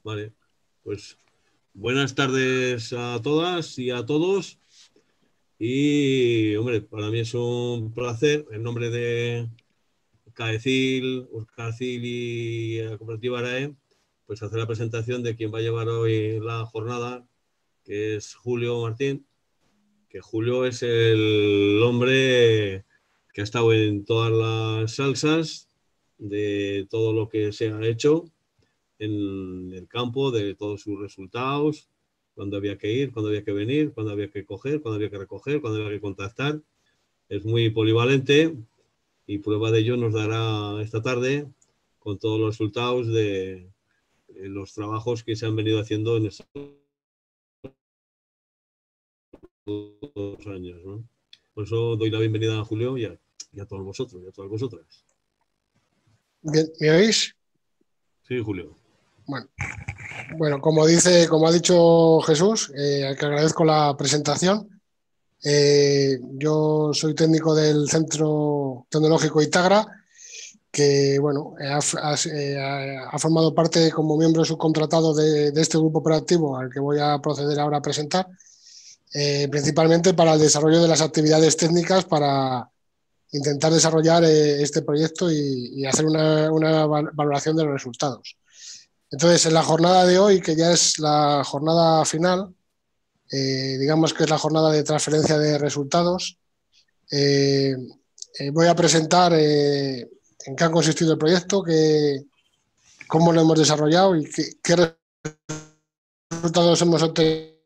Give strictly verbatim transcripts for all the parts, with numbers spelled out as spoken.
Vale, pues buenas tardes a todas y a todos. Y, hombre, para mí es un placer, en nombre de CAECIL, Urcacil y la cooperativa ARAE, pues hacer la presentación de quien va a llevar hoy la jornada, que es Julio Martín, que Julio es el hombre que ha estado en todas las salsas de todo lo que se ha hecho en el campo, de todos sus resultados, cuando había que ir, cuando había que venir, cuando había que coger, cuando había que recoger, cuando había que contactar. Es muy polivalente y prueba de ello nos dará esta tarde con todos los resultados de los trabajos que se han venido haciendo en estos dos años, ¿no? Por eso doy la bienvenida a Julio y a, y a todos vosotros y a todas vosotras. Bien, ¿me oís? Sí, Julio. Bueno, bueno como dice, como ha dicho Jesús, eh, al que agradezco la presentación. Eh, yo soy técnico del Centro Tecnológico Itagra, que bueno, ha, ha, ha formado parte como miembro subcontratado de, de este grupo operativo al que voy a proceder ahora a presentar, eh, principalmente para el desarrollo de las actividades técnicas para intentar desarrollar eh, este proyecto y, y hacer una, una valoración de los resultados. Entonces, en la jornada de hoy, que ya es la jornada final, eh, digamos que es la jornada de transferencia de resultados, eh, eh, voy a presentar eh, en qué ha consistido el proyecto, que, cómo lo hemos desarrollado y qué, qué resultados hemos obtenido.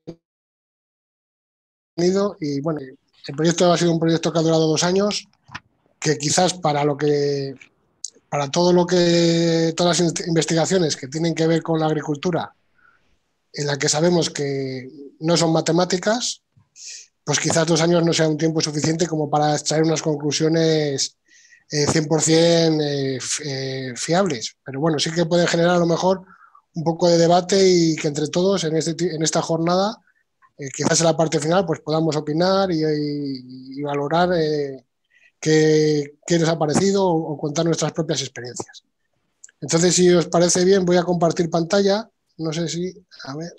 Y bueno, el proyecto ha sido un proyecto que ha durado dos años, que quizás para lo que para todo lo que todas las investigaciones que tienen que ver con la agricultura, en la que sabemos que no son matemáticas, pues quizás dos años no sea un tiempo suficiente como para extraer unas conclusiones eh, cien por cien eh, eh, fiables. Pero bueno, sí que pueden generar a lo mejor un poco de debate y que entre todos en, este, en esta jornada, eh, quizás en la parte final, pues podamos opinar y, y, y valorar eh, qué, qué nos ha parecido o, o contar nuestras propias experiencias. Entonces, si os parece bien, voy a compartir pantalla. No sé si... A ver...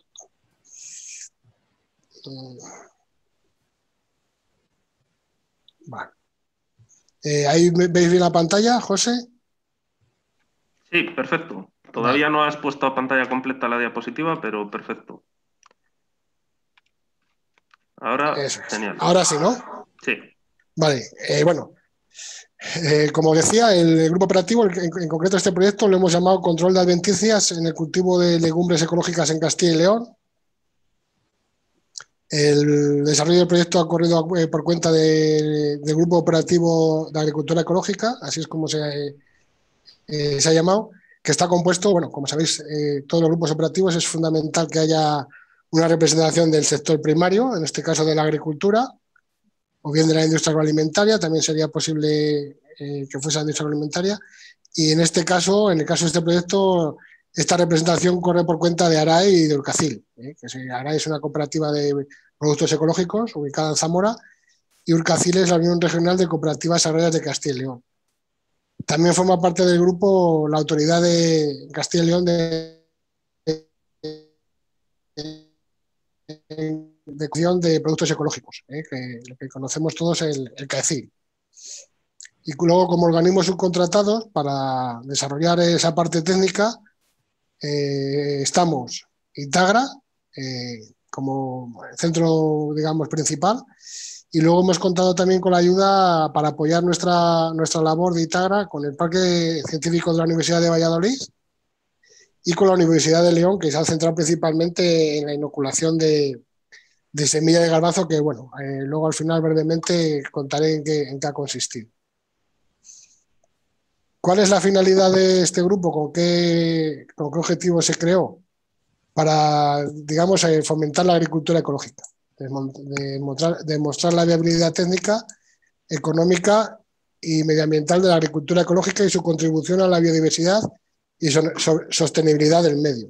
Vale. Eh, ¿Ahí veis bien la pantalla, José? Sí, perfecto. Todavía vale. No has puesto a pantalla completa la diapositiva, pero perfecto. Ahora, Eso es. genial. Ahora sí, ¿no? Sí. Vale, eh, bueno. Eh, como decía, el grupo operativo, en, en concreto este proyecto, lo hemos llamado Control de Adventicias en el cultivo de legumbres ecológicas en Castilla y León. El desarrollo del proyecto ha corrido por cuenta de, del Grupo Operativo de Agricultura Ecológica, así es como se, eh, se ha llamado, que está compuesto, bueno, como sabéis, eh, todos los grupos operativos es fundamental que haya una representación del sector primario, en este caso de la agricultura, o bien de la industria agroalimentaria, también sería posible eh, que fuese la industria agroalimentaria, y en este caso, en el caso de este proyecto, esta representación corre por cuenta de ARAE y de Urcacil, ¿eh? que se, ARAE es una cooperativa de productos ecológicos ubicada en Zamora y Urcacil es la Unión Regional de Cooperativas Agrarias de Castilla y León. También forma parte del grupo la Autoridad de Castilla y León de, de, de cuestión de productos ecológicos, ¿eh? que, lo que conocemos todos el, el CAECIL. Y luego, como organismos subcontratados para desarrollar esa parte técnica, Eh, estamos Itagra eh, como centro, digamos, principal, y luego hemos contado también con la ayuda para apoyar nuestra, nuestra labor de Itagra con el Parque Científico de la Universidad de Valladolid y con la Universidad de León, que se ha centrado principalmente en la inoculación de, de semilla de garbanzo, que bueno, eh, luego al final brevemente contaré en qué, en qué ha consistido. ¿Cuál es la finalidad de este grupo? ¿Con qué, con qué objetivo se creó? Para, digamos, fomentar la agricultura ecológica, demostrar, demostrar la viabilidad técnica, económica y medioambiental de la agricultura ecológica y su contribución a la biodiversidad y so, so, sostenibilidad del medio.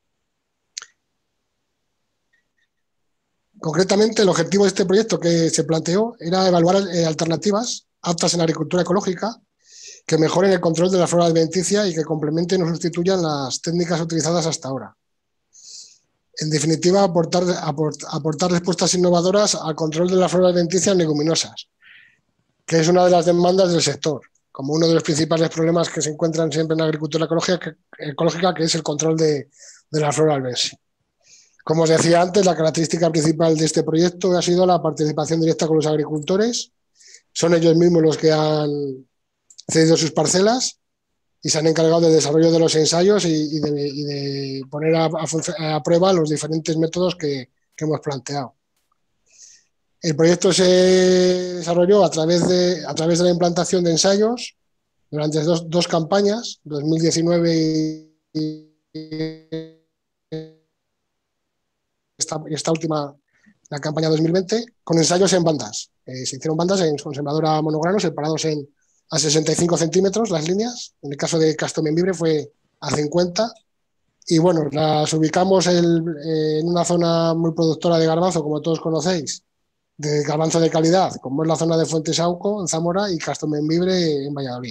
Concretamente, el objetivo de este proyecto que se planteó era evaluar eh, alternativas aptas en la agricultura ecológica que mejoren el control de la flora alimenticia y que complementen o sustituyan las técnicas utilizadas hasta ahora. En definitiva, aportar, aportar, aportar respuestas innovadoras al control de las flora adventicias leguminosas, que es una de las demandas del sector, como uno de los principales problemas que se encuentran siempre en la agricultura ecológica, ecológica que es el control de, de la flora albense. Como os decía antes, la característica principal de este proyecto ha sido la participación directa con los agricultores. Son ellos mismos los que han cedido sus parcelas y se han encargado del desarrollo de los ensayos y, y, de, y de poner a, a, a prueba los diferentes métodos que, que hemos planteado. El proyecto se desarrolló a través de, a través de la implantación de ensayos durante dos, dos campañas, dos mil diecinueve y, y esta, esta última, la campaña dos mil veinte, con ensayos en bandas. Eh, se hicieron bandas en, con sembradora monograno separados en, a sesenta y cinco centímetros las líneas. En el caso de Castro Membibre fue a cincuenta. Y bueno, las ubicamos el, eh, en una zona muy productora de garbanzo, como todos conocéis, de garbanzo de calidad, como es la zona de Fuentesauco, en Zamora, y Castro Membibre, en Valladolid.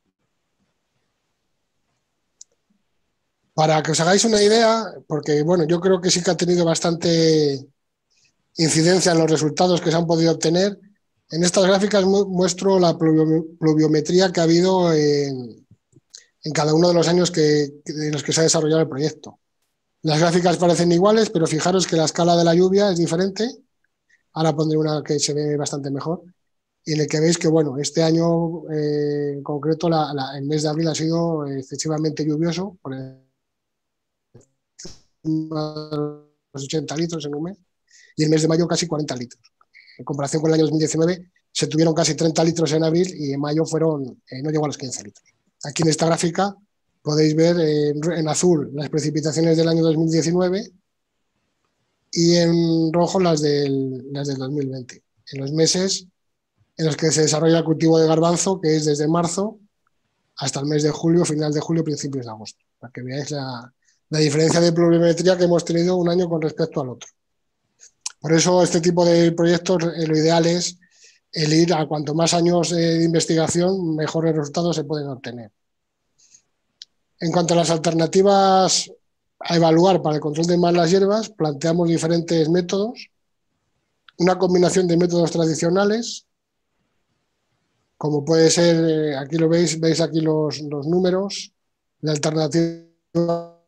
Para que os hagáis una idea, porque bueno, yo creo que sí que ha tenido bastante incidencia en los resultados que se han podido obtener, en estas gráficas mu muestro la pluviometría que ha habido en, en cada uno de los años que, en los que se ha desarrollado el proyecto. Las gráficas parecen iguales, pero fijaros que la escala de la lluvia es diferente. Ahora pondré una que se ve bastante mejor, y en el que veis que, bueno, este año eh, en concreto, la, la, el mes de abril ha sido excesivamente lluvioso, por los ochenta litros en un mes, y el mes de mayo casi cuarenta litros. En comparación con el año dos mil diecinueve, se tuvieron casi treinta litros en abril y en mayo fueron, eh, no llegó a los quince litros. Aquí en esta gráfica podéis ver eh, en azul las precipitaciones del año dos mil diecinueve y en rojo las del, las del dos mil veinte, en los meses en los que se desarrolla el cultivo de garbanzo, que es desde marzo hasta el mes de julio, final de julio, principios de agosto, para que veáis la, la diferencia de pluviometría que hemos tenido un año con respecto al otro. Por eso este tipo de proyectos, eh, lo ideal es el ir a cuanto más años eh, de investigación, mejores resultados se pueden obtener. En cuanto a las alternativas a evaluar para el control de malas hierbas, planteamos diferentes métodos. Una combinación de métodos tradicionales, como puede ser, eh, aquí lo veis, veis aquí los, los números, la alternativa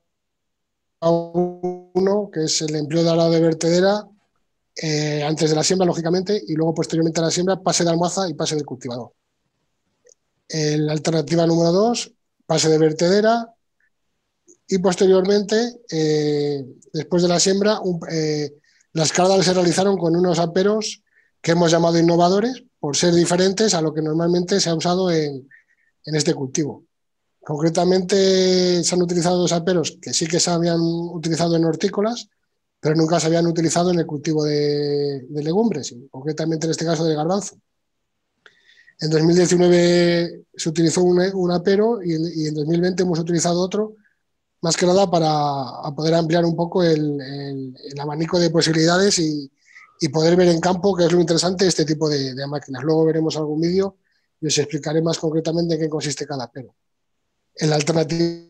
uno, que es el empleo de arado de vertedera, eh, antes de la siembra, lógicamente, y luego posteriormente a la siembra, pase de almohaza y pase del cultivador. Eh, la alternativa número dos, pase de vertedera, y posteriormente, eh, después de la siembra, un, eh, las cargas se realizaron con unos aperos que hemos llamado innovadores, por ser diferentes a lo que normalmente se ha usado en, en este cultivo. Concretamente, se han utilizado dos aperos que sí que se habían utilizado en hortícolas, pero nunca se habían utilizado en el cultivo de, de legumbres, concretamente en este caso de garbanzo. En dos mil diecinueve se utilizó un, un apero y en, y en dos mil veinte hemos utilizado otro, más que nada para poder ampliar un poco el, el, el abanico de posibilidades y, y poder ver en campo, que es lo interesante de este tipo de, de máquinas. Luego veremos algún vídeo y os explicaré más concretamente en qué consiste cada apero. En la alternativa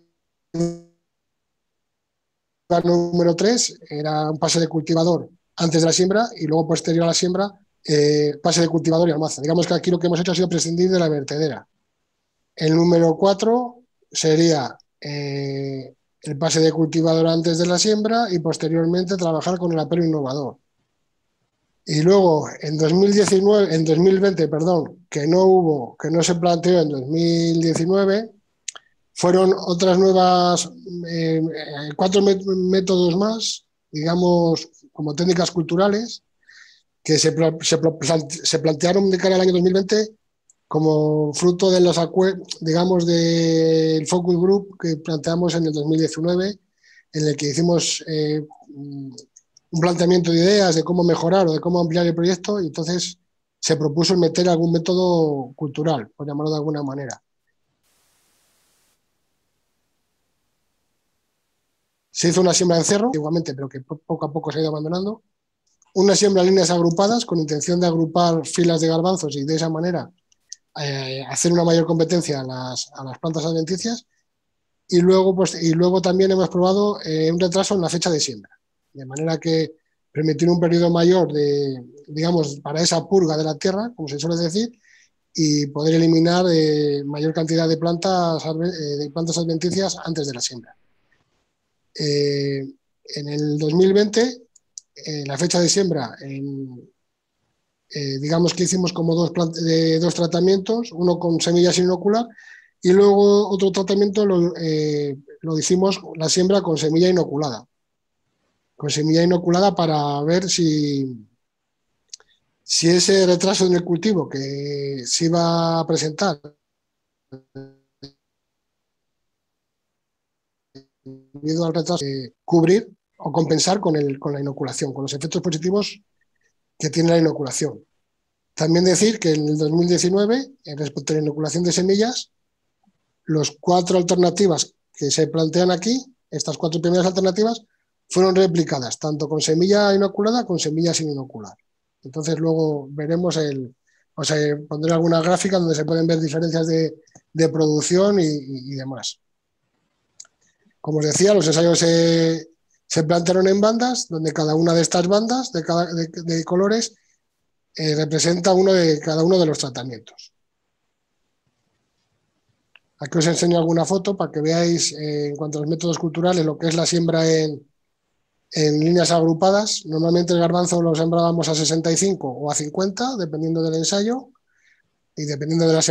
número tres era un pase de cultivador antes de la siembra y luego posterior a la siembra eh, pase de cultivador y almaza. Digamos que aquí lo que hemos hecho ha sido prescindir de la vertedera. El número cuatro sería eh, el pase de cultivador antes de la siembra y posteriormente trabajar con el apero innovador. Y luego en dos mil diecinueve, en dos mil veinte, perdón, que no hubo, que no se planteó en dos mil diecinueve, fueron otras nuevas, eh, cuatro métodos más, digamos, como técnicas culturales, que se, se, se plantearon de cara al año dos mil veinte como fruto de los acuerdos, digamos, del focus group que planteamos en el dos mil diecinueve, en el que hicimos eh, un planteamiento de ideas de cómo mejorar o de cómo ampliar el proyecto, y entonces se propuso meter algún método cultural, por llamarlo de alguna manera. Se hizo una siembra en cerro, igualmente, pero que poco a poco se ha ido abandonando. Una siembra en líneas agrupadas, con intención de agrupar filas de garbanzos y de esa manera eh, hacer una mayor competencia a las, a las plantas adventicias. Y luego, pues, y luego también hemos probado eh, un retraso en la fecha de siembra. de manera que permitir un periodo mayor de, digamos, para esa purga de la tierra, como se suele decir, y poder eliminar eh, mayor cantidad de plantas, eh, de plantas adventicias antes de la siembra. Eh, en el dos mil veinte, eh, la fecha de siembra, en, eh, digamos que hicimos como dos, eh, dos tratamientos, uno con semilla sin inocular y luego otro tratamiento lo, eh, lo hicimos la siembra con semilla inoculada. Con semilla inoculada para ver si, si ese retraso en el cultivo que se iba a presentar debido al retraso, eh, cubrir o compensar con, el, con la inoculación, con los efectos positivos que tiene la inoculación. También decir que en el dos mil diecinueve, respecto a la inoculación de semillas, las cuatro alternativas que se plantean aquí, estas cuatro primeras alternativas, fueron replicadas, tanto con semilla inoculada como con semilla sin inocular. Entonces luego veremos, el, o sea, pondré alguna gráfica donde se pueden ver diferencias de, de producción y, y, y demás. Como os decía, los ensayos se, se plantearon en bandas, donde cada una de estas bandas de, cada, de, de colores eh, representa uno de cada uno de los tratamientos. Aquí os enseño alguna foto para que veáis eh, en cuanto a los métodos culturales lo que es la siembra en, en líneas agrupadas. Normalmente el garbanzo lo sembrábamos a sesenta y cinco o a cincuenta, dependiendo del ensayo y dependiendo de la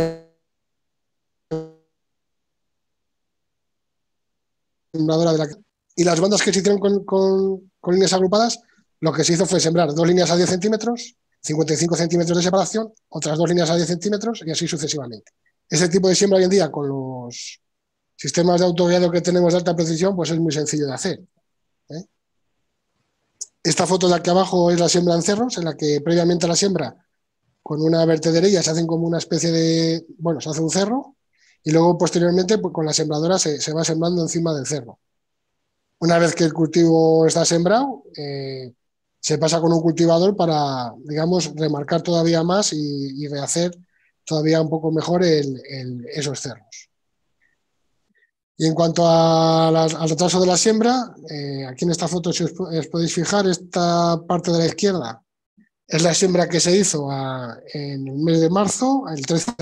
sembradora de la... Y las bandas que se hicieron con, con, con líneas agrupadas, lo que se hizo fue sembrar dos líneas a diez centímetros, cincuenta y cinco centímetros de separación, otras dos líneas a diez centímetros y así sucesivamente. Ese tipo de siembra hoy en día con los sistemas de autoguiado que tenemos de alta precisión, pues es muy sencillo de hacer. ¿eh? Esta foto de aquí abajo es la siembra en cerros, en la que previamente a la siembra, con una vertederilla se hacen como una especie de, bueno, se hace un cerro y luego posteriormente pues, con la sembradora se, se va sembrando encima del cerro. Una vez que el cultivo está sembrado, eh, se pasa con un cultivador para, digamos, remarcar todavía más y, y rehacer todavía un poco mejor el, el, esos cerros. Y en cuanto a las, al retraso de la siembra, eh, aquí en esta foto, si os, os podéis fijar, esta parte de la izquierda es la siembra que se hizo a, en el mes de marzo, el trece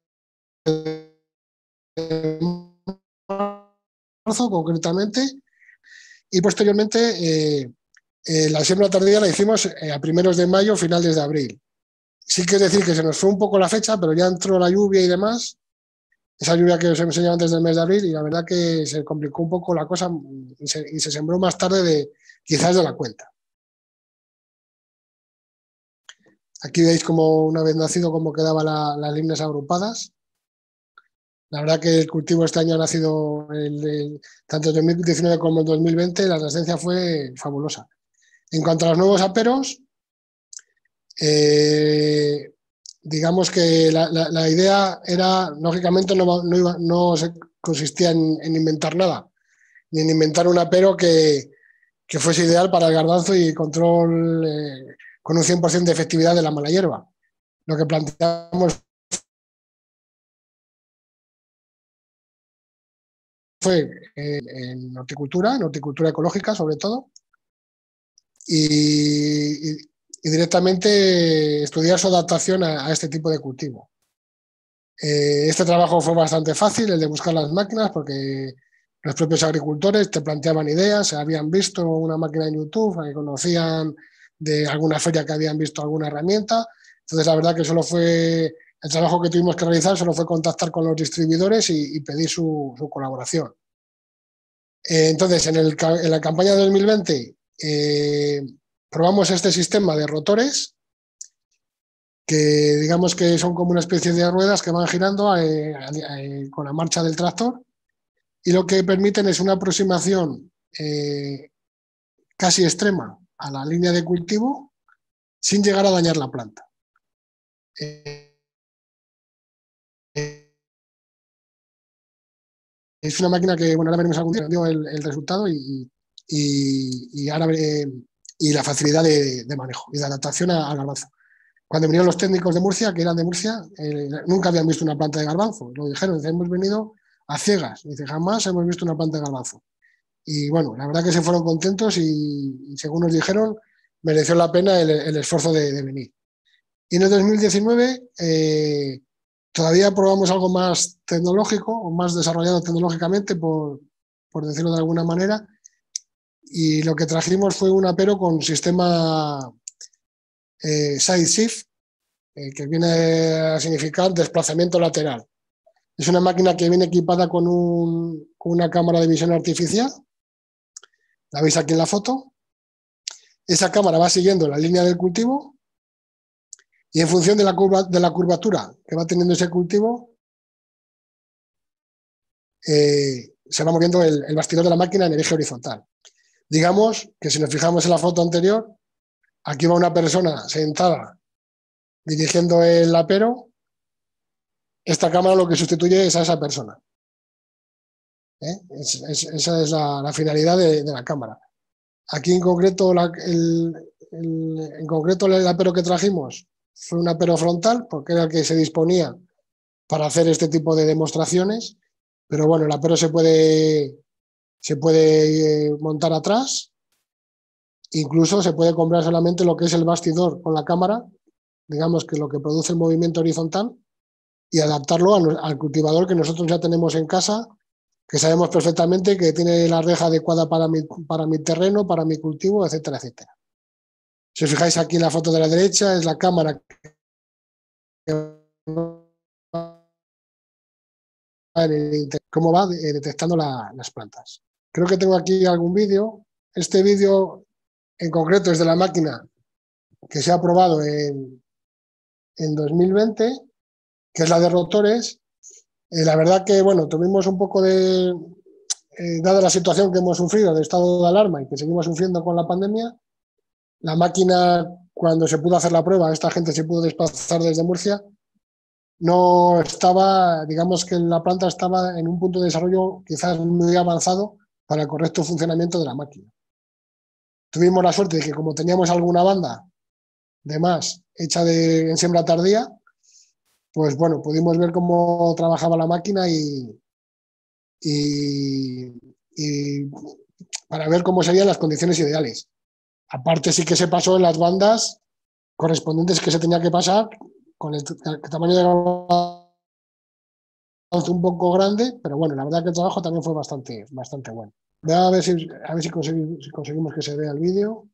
de marzo concretamente, y posteriormente eh, eh, la siembra tardía la hicimos eh, a primeros de mayo, finales de abril. Sí que es decir que se nos fue un poco la fecha, pero ya entró la lluvia y demás, esa lluvia que os he enseñado antes del mes de abril, y la verdad que se complicó un poco la cosa y se, y se sembró más tarde de quizás de la cuenta. Aquí veis como una vez nacido cómo quedaban la, las líneas agrupadas. La verdad que el cultivo este año ha nacido el, el, tanto en dos mil diecinueve como en dos mil veinte, la ascendencia fue fabulosa. En cuanto a los nuevos aperos, eh, digamos que la, la, la idea era, lógicamente, no, no, iba, no se consistía en, en inventar nada, ni en inventar un apero que, que fuese ideal para el garbanzo y control eh, con un cien por ciento de efectividad de la mala hierba. Lo que planteamos fue en, en horticultura, en horticultura ecológica sobre todo, y, y, y directamente estudiar su adaptación a, a este tipo de cultivo. Eh, este trabajo fue bastante fácil, el de buscar las máquinas, porque los propios agricultores te planteaban ideas, se habían visto una máquina en YouTube, que conocían de alguna feria que habían visto alguna herramienta. Entonces la verdad que solo fue el trabajo que tuvimos que realizar, solo fue contactar con los distribuidores y, y pedir su, su colaboración. Eh, entonces en, el, en la campaña de dos mil veinte eh, probamos este sistema de rotores que digamos que son como una especie de ruedas que van girando eh, eh, con la marcha del tractor, y lo que permiten es una aproximación eh, casi extrema a la línea de cultivo sin llegar a dañar la planta. Eh, eh, es una máquina que, bueno, ahora veremos algún día el, el resultado y, y, y, ahora, eh, y la facilidad de, de manejo y de adaptación al garbanzo. Cuando vinieron los técnicos de Murcia, que eran de Murcia, eh, nunca habían visto una planta de garbanzo. Lo dijeron, dice, hemos venido a ciegas. Dice, jamás hemos visto una planta de garbanzo. y bueno, la verdad que se fueron contentos y, y según nos dijeron, mereció la pena el, el esfuerzo de, de venir. Y en el dos mil diecinueve eh, todavía probamos algo más tecnológico o más desarrollado tecnológicamente, por, por decirlo de alguna manera, y lo que trajimos fue un apero con sistema eh, side shift, eh, que viene a significar desplazamiento lateral. Es una máquina que viene equipada con, un, con una cámara de visión artificial, la veis aquí en la foto. Esa cámara va siguiendo la línea del cultivo y en función de la, curva, de la curvatura que va teniendo ese cultivo, eh, se va moviendo el, el bastidor de la máquina en el eje horizontal. Digamos que si nos fijamos en la foto anterior, aquí va una persona sentada dirigiendo el apero. Esta cámara lo que sustituye es a esa persona. ¿Eh? Es, es, esa es la, la finalidad de, de la cámara. Aquí en concreto, la, el, el, en concreto el apero que trajimos fue un apero frontal, porque era el que se disponía para hacer este tipo de demostraciones, pero bueno, el apero se puede, se puede eh, montar atrás, incluso se puede comprar solamente lo que es el bastidor con la cámara, digamos que lo que produce el movimiento horizontal, y adaptarlo al, al cultivador que nosotros ya tenemos en casa, que sabemos perfectamente que tiene la reja adecuada para mi, para mi terreno, para mi cultivo, etcétera, etcétera. Si os fijáis aquí en la foto de la derecha, es la cámara que cómo va detectando la, las plantas. Creo que tengo aquí algún vídeo. Este vídeo en concreto es de la máquina que se ha probado en, en dos mil veinte, que es la de rotores. Eh, la verdad que, bueno, tuvimos un poco de, eh, dada la situación que hemos sufrido de estado de alarma y que seguimos sufriendo con la pandemia, la máquina, cuando se pudo hacer la prueba, esta gente se pudo desplazar desde Murcia, no estaba, digamos que la planta estaba en un punto de desarrollo quizás muy avanzado para el correcto funcionamiento de la máquina. Tuvimos la suerte de que como teníamos alguna banda de más hecha de, en siembra tardía, pues bueno, pudimos ver cómo trabajaba la máquina y, y, y para ver cómo serían las condiciones ideales. Aparte sí que se pasó en las bandas correspondientes que se tenía que pasar con el, el tamaño de un poco grande, pero bueno, la verdad que el trabajo también fue bastante, bastante bueno. Voy a ver si, a ver si, conseguimos, si conseguimos que se vea el vídeo.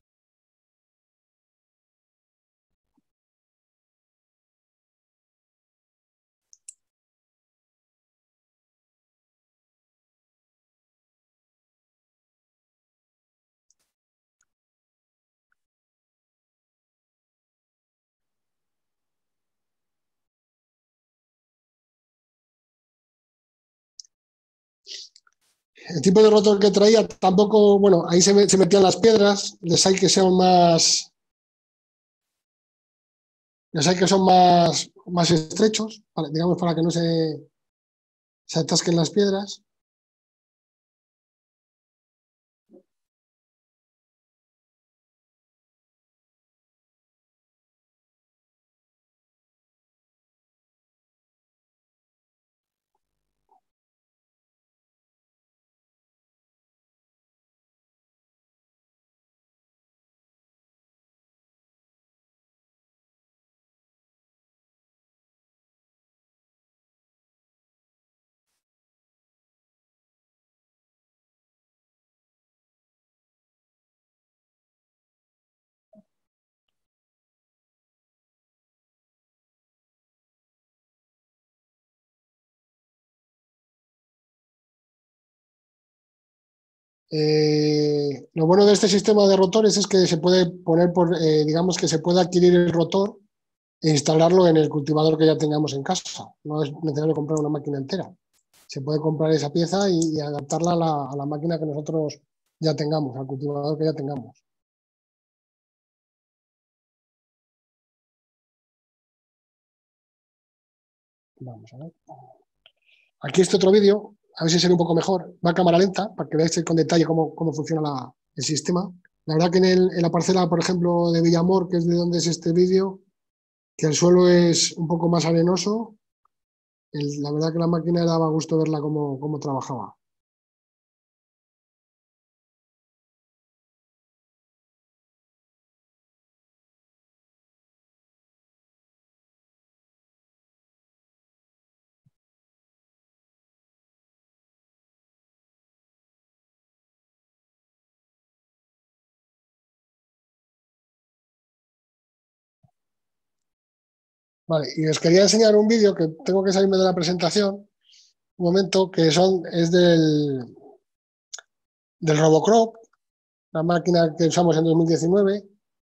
El tipo de rotor que traía tampoco, bueno, ahí se, se metían las piedras, les hay que sean más, les hay que son más, más estrechos, para, digamos, para que no se, se atasquen las piedras. Eh, lo bueno de este sistema de rotores es que se puede poner por, eh, digamos que se puede adquirir el rotor e instalarlo en el cultivador que ya tengamos en casa. No es necesario comprar una máquina entera. Se puede comprar esa pieza y, y adaptarla a la, a la máquina que nosotros ya tengamos, al cultivador que ya tengamos. Vamos a ver. Aquí este otro vídeo, a ver si se ve un poco mejor. Va a cámara lenta para que veáis con detalle cómo, cómo funciona la, el sistema. La verdad que en, el, en la parcela, por ejemplo, de Villamor, que es de donde es este vídeo, que el suelo es un poco más arenoso, el, la verdad que la máquina daba gusto verla cómo, cómo trabajaba. Vale, y os quería enseñar un vídeo que tengo que salirme de la presentación, un momento, que son, es del, del Robocrop, la máquina que usamos en dos mil diecinueve.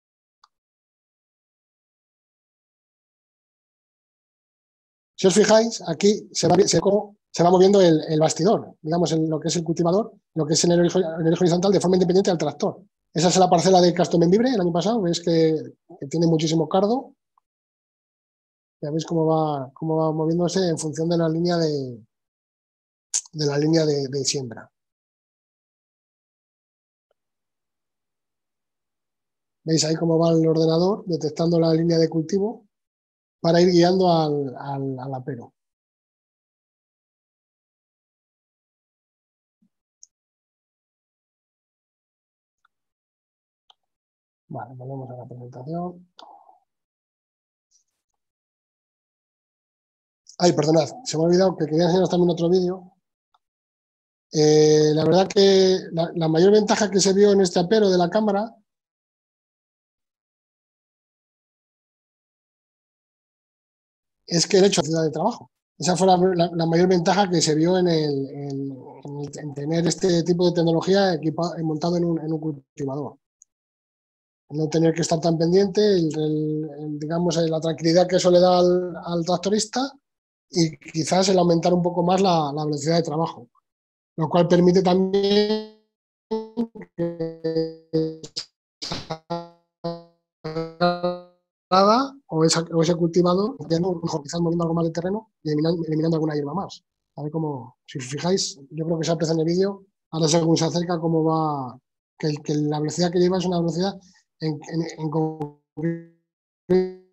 Si os fijáis, aquí se va, se, se va moviendo el, el bastidor, digamos, en lo que es el cultivador, lo que es en el, en el horizontal de forma independiente al tractor. Esa es la parcela de Castro Membibre el año pasado, veis que, que tiene muchísimo cardo. Ya veis cómo va, cómo va moviéndose en función de la línea de, de, la línea de, de siembra. Veis ahí cómo va el ordenador detectando la línea de cultivo para ir guiando al, al, al apero. Vale, volvemos a la presentación. Ay, perdonad, se me ha olvidado que quería enseñaros también otro vídeo. Eh, la verdad que la, la mayor ventaja que se vio en este apero de la cámara es que el hecho de ciudad de trabajo. Esa fue la, la, la mayor ventaja que se vio en, el, en, en, en tener este tipo de tecnología equipado, montado en un, en un cultivador. No tener que estar tan pendiente, el, el, el, digamos, la tranquilidad que eso le da al, al tractorista y quizás el aumentar un poco más la, la velocidad de trabajo, lo cual permite también que o, esa, o ese cultivador quizás moviendo algo más de terreno y eliminando, eliminando alguna hierba más. A ver cómo, si os fijáis, yo creo que se aprecia en el vídeo, ahora según se acerca cómo va, que, que la velocidad que lleva es una velocidad en, en, en,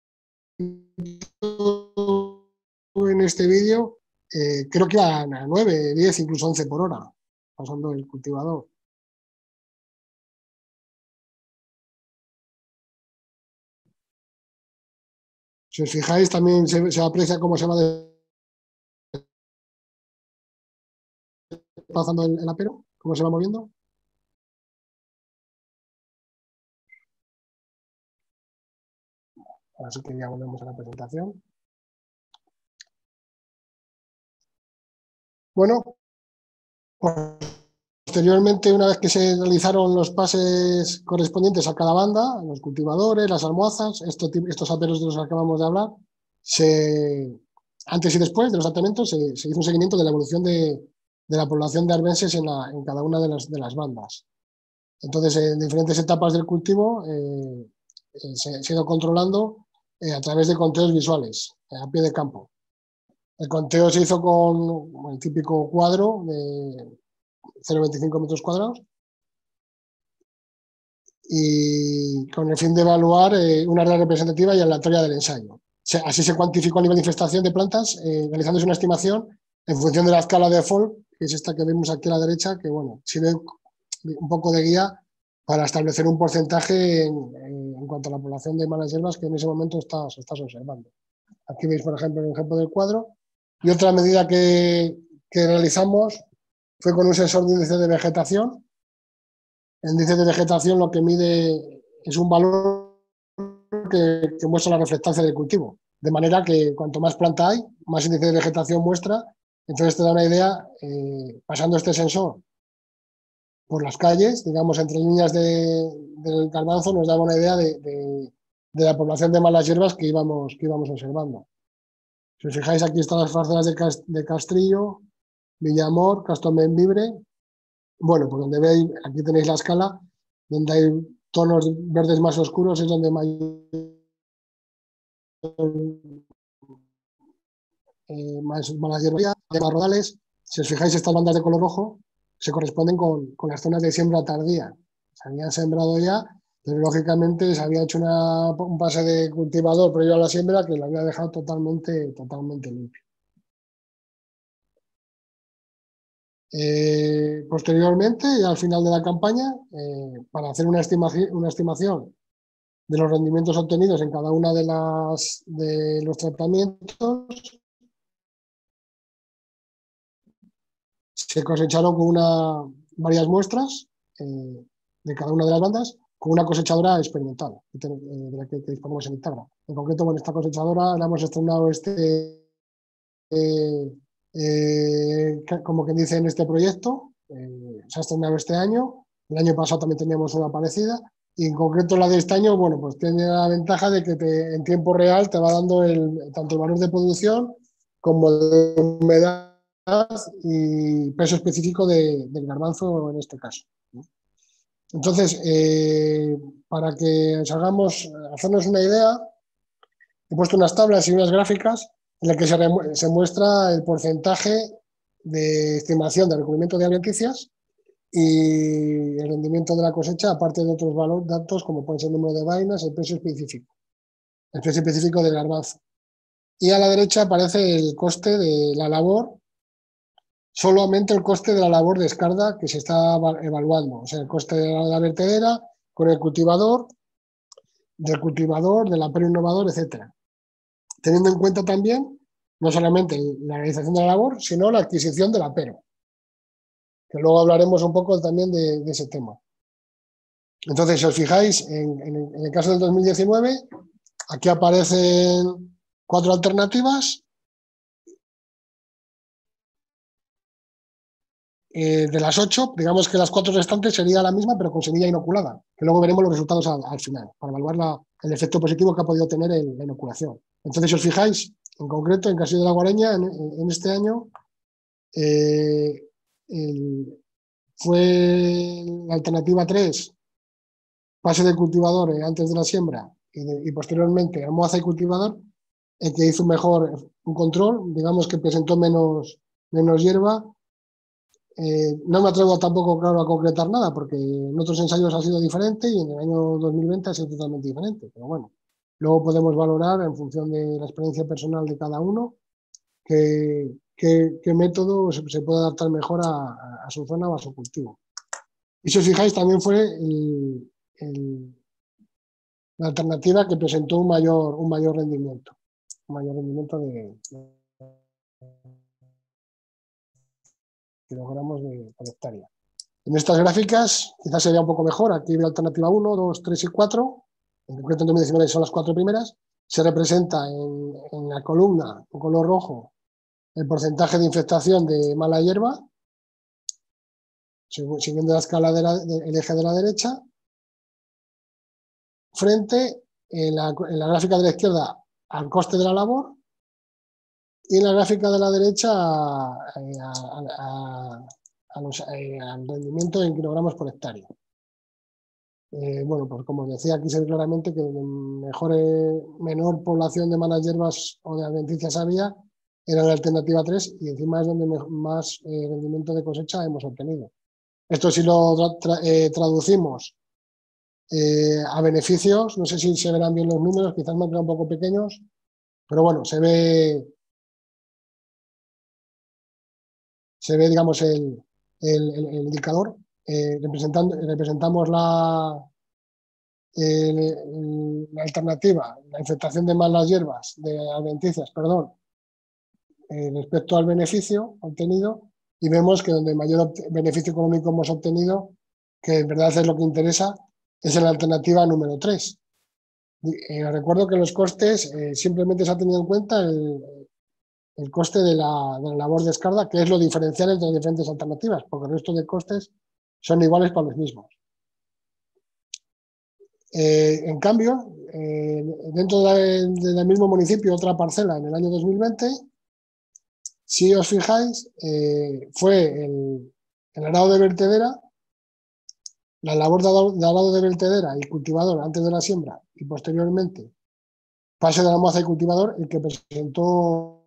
en este vídeo eh, creo que a nueve, diez, incluso once por hora, pasando el cultivador. Si os fijáis, también se, se aprecia cómo se va desplazando el, el apero, cómo se va moviendo. Ahora sí que ya volvemos a la presentación. Bueno, posteriormente, una vez que se realizaron los pases correspondientes a cada banda, los cultivadores, las almohazas, estos, estos aperos de los que acabamos de hablar, se, antes y después de los tratamientos se, se hizo un seguimiento de la evolución de, de la población de arbenses en, la, en cada una de las, de las bandas. Entonces, en diferentes etapas del cultivo eh, se, se ha ido controlando eh, a través de conteos visuales, eh, a pie de campo. El conteo se hizo con el típico cuadro de cero coma veinticinco metros cuadrados y con el fin de evaluar eh, una área representativa y aleatoria del ensayo. Se, así se cuantificó el nivel de infestación de plantas, eh, realizándose una estimación en función de la escala de Folk, que es esta que vemos aquí a la derecha, que bueno, sirve un poco de guía para establecer un porcentaje en, en, en cuanto a la población de malas hierbas que en ese momento está, se está observando. Aquí veis, por ejemplo, el ejemplo del cuadro. Y otra medida que, que realizamos fue con un sensor de índice de vegetación. El índice de vegetación lo que mide es un valor que, que muestra la reflectancia del cultivo. De manera que cuanto más planta hay, más índice de vegetación muestra. Entonces te da una idea, eh, pasando este sensor por las calles, digamos, entre líneas de, del garbanzo, nos daba una idea de, de, de la población de malas hierbas que íbamos, que íbamos observando. Si os fijáis, aquí están las parcelas de, Cast de Castrillo, Villamor, Castro Membibre. Bueno, pues donde veis, aquí tenéis la escala, donde hay tonos verdes más oscuros, es donde mayor, eh, más malas hierbas, más rodales. Si os fijáis, estas bandas de color rojo se corresponden con, con las zonas de siembra tardía. Se habían sembrado ya, pero lógicamente se había hecho una, un pase de cultivador previo a la siembra que lo había dejado totalmente, totalmente limpio. Eh, posteriormente, ya al final de la campaña, eh, para hacer una estimación, una estimación de los rendimientos obtenidos en cada una de, las, de los tratamientos, se cosecharon con una, varias muestras eh, de cada una de las bandas con una cosechadora experimental de la que, que disponemos en Itagra. En concreto, bueno, esta cosechadora la hemos estrenado este, eh, eh, como quien dice en este proyecto, eh, se ha estrenado este año, el año pasado también teníamos una parecida, y en concreto la de este año, bueno, pues tiene la ventaja de que te, en tiempo real te va dando el, tanto el valor de producción como de humedad y peso específico de, del garbanzo en este caso, ¿no? Entonces, eh, para que os hagamos, hacernos una idea, he puesto unas tablas y unas gráficas en las que se, se muestra el porcentaje de estimación de recubrimiento de adventicias y el rendimiento de la cosecha, aparte de otros valores, datos como pueden ser el número de vainas, el peso específico, el peso específico del garbanzo. Y a la derecha aparece el coste de la labor, solamente el coste de la labor de escarda que se está evaluando, o sea, el coste de la vertedera con el cultivador, del cultivador, del apero innovador, etcétera. Teniendo en cuenta también no solamente la realización de la labor, sino la adquisición del apero, que luego hablaremos un poco también de, de ese tema. Entonces, si os fijáis, en, en, en el caso del dos mil diecinueve, aquí aparecen cuatro alternativas. Eh, de las ocho, digamos que las cuatro restantes sería la misma, pero con semilla inoculada, que luego veremos los resultados al, al final, para evaluar la, el efecto positivo que ha podido tener el, la inoculación. Entonces, si os fijáis, en concreto, en Casillo de la Guareña, en, en este año, eh, el, fue la alternativa tres, pase de cultivador eh, antes de la siembra, y, de, y posteriormente almohaza y cultivador, el que hizo mejor un control, digamos que presentó menos, menos hierba. Eh, no me atrevo tampoco, claro, a concretar nada, porque en otros ensayos ha sido diferente y en el año dos mil veinte ha sido totalmente diferente. Pero bueno, luego podemos valorar en función de la experiencia personal de cada uno qué, qué, qué método se, se puede adaptar mejor a, a su zona o a su cultivo. Y si os fijáis, también fue el, el, la alternativa que presentó un mayor, un mayor rendimiento, un mayor rendimiento de, de kilogramos de, por hectárea. En estas gráficas quizás sería un poco mejor. Aquí la alternativa uno, dos, tres y cuatro, en concreto en dos mil diecinueve son las cuatro primeras. Se representa en, en la columna en color rojo el porcentaje de infestación de mala hierba, siguiendo la escala del eje de la derecha, frente en la, en la gráfica de la izquierda al coste de la labor y en la gráfica de la derecha a, a, a, a los, eh, al rendimiento en kilogramos por hectárea. Eh, bueno, pues como decía, aquí se ve claramente que mejor, eh, menor población de malas hierbas o de adventicias había era la alternativa tres y encima es donde más eh, rendimiento de cosecha hemos obtenido. Esto si lo tra tra eh, traducimos eh, a beneficios, no sé si se verán bien los números, quizás me han quedado un poco pequeños, pero bueno, se ve, se ve digamos, el, el, el, el indicador. Eh, representando, representamos la, el, el, la alternativa, la infestación de malas hierbas, de adventicias, perdón, eh, respecto al beneficio obtenido, y vemos que donde mayor beneficio económico hemos obtenido, que en verdad es lo que interesa, es en la alternativa número tres. Eh, recuerdo que los costes eh, simplemente se ha tenido en cuenta el, el coste de la, de la labor de escarda, que es lo diferencial entre las diferentes alternativas, porque el resto de costes son iguales para los mismos. Eh, en cambio, eh, dentro de, del mismo municipio, otra parcela en el año dos mil veinte, si os fijáis, eh, fue el, el arado de vertedera, la labor de arado de vertedera y cultivador antes de la siembra y posteriormente pase de la almohaza y cultivador, el que presentó,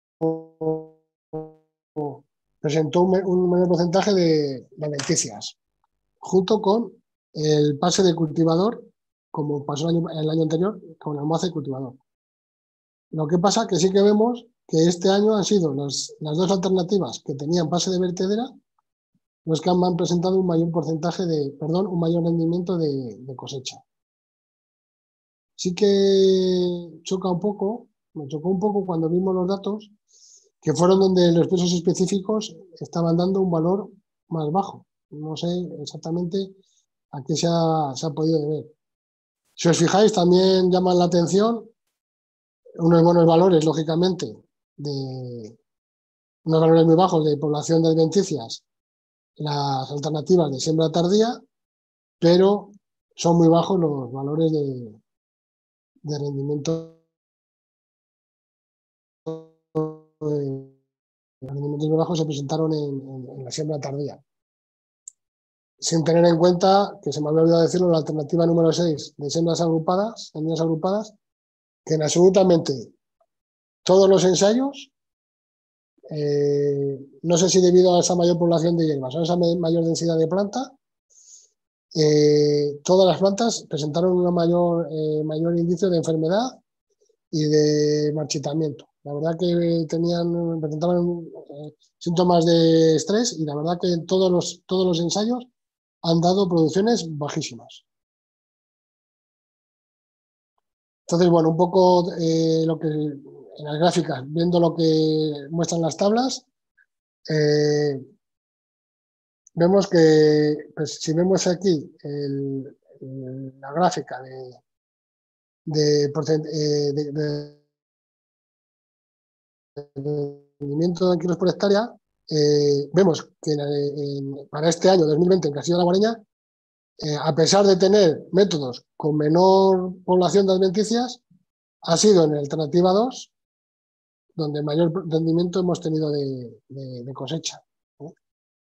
presentó un, un menor porcentaje de, de adventicias, junto con el pase de cultivador, como pasó el año, el año anterior, con la almohaza y cultivador. Lo que pasa que sí que vemos que este año han sido las, las dos alternativas que tenían pase de vertedera los que han, han presentado un mayor porcentaje de, perdón, un mayor rendimiento de, de cosecha. Sí que choca un poco, me chocó un poco cuando vimos los datos, que fueron donde los pesos específicos estaban dando un valor más bajo. No sé exactamente a qué se ha, se ha podido deber. Si os fijáis, también llaman la atención unos buenos valores, lógicamente, de unos valores muy bajos de población de adventicias, las alternativas de siembra tardía, pero son muy bajos los valores de, de rendimiento. De, los rendimientos muy bajos se presentaron en, en, en la siembra tardía. Sin tener en cuenta, que se me había olvidado decirlo, la alternativa número seis de siembras agrupadas, semillas agrupadas, que en absolutamente todos los ensayos, eh, no sé si debido a esa mayor población de hierbas o a esa mayor densidad de planta, eh, todas las plantas presentaron un mayor, eh, mayor índice de enfermedad y de marchitamiento. La verdad que tenían, presentaban eh, síntomas de estrés y la verdad que en todos los, todos los ensayos han dado producciones bajísimas. Entonces, bueno, un poco eh, lo que en las gráficas, viendo lo que muestran las tablas, eh, vemos que, pues, si vemos aquí el, el, la gráfica de, de, eh, de, de, de rendimiento en kilos por hectárea, eh, vemos que en, en, para este año dos mil veinte en Castilla-La Eh, a pesar de tener métodos con menor población de adventicias, ha sido en la alternativa dos donde mayor rendimiento hemos tenido de, de, de cosecha. ¿eh?